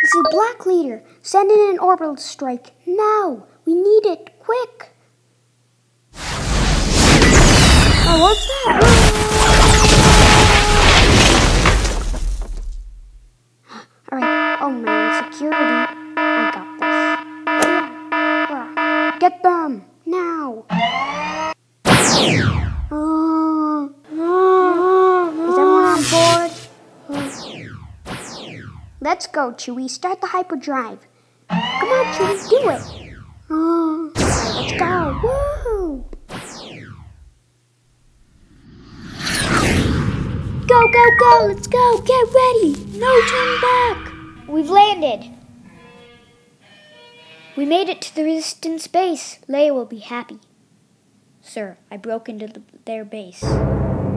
It's a Black Leader. Send in an orbital strike. Now. We need it. Quick. Oh, what's that? Alright. Oh man, security. I got this. Get them. Now. Is everyone on board? Let's go, Chewie. Start the hyperdrive. Come on, Chewie, do it. Let's go. Woo! Go, go, go. Let's go. Get ready. No turning back. We've landed. We made it to the Resistance base. Leia will be happy. Sir, I broke into their base.